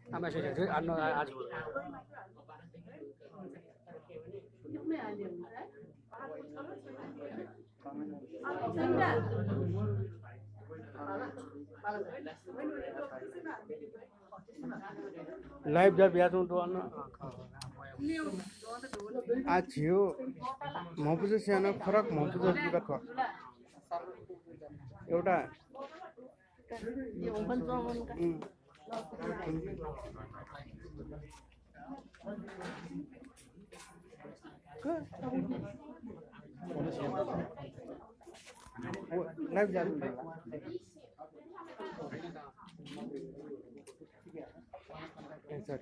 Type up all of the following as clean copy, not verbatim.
Ama saya jadi anu आज live जब याद उठो अन्न आज यो मपुज सानो फरक मपुज जुगा ख एउटा लाइभ जानु sorry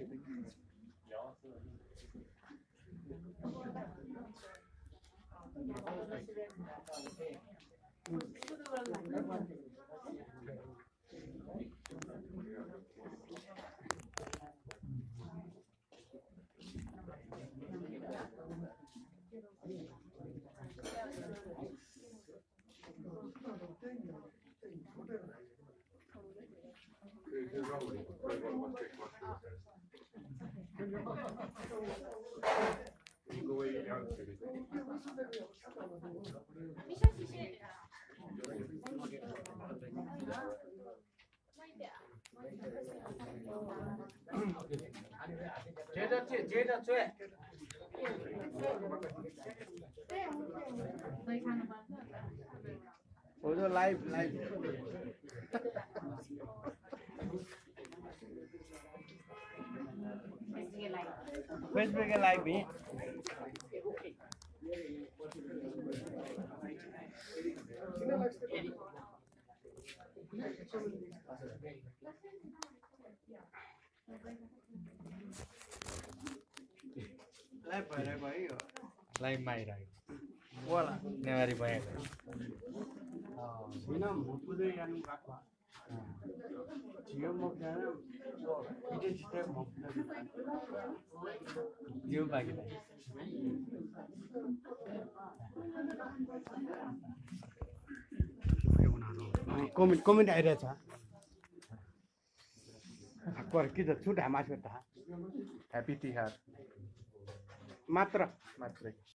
Oh, live. Facebook live भी लाइभ मा आइरहेको वाला नेवारी भएको हैन म पुरै जानु भएको जियो म जान इटे छिटे म जियो बाकी कमेन्ट आइरहेछ के त छुट हामास त ह्यापी तिहार मात्रै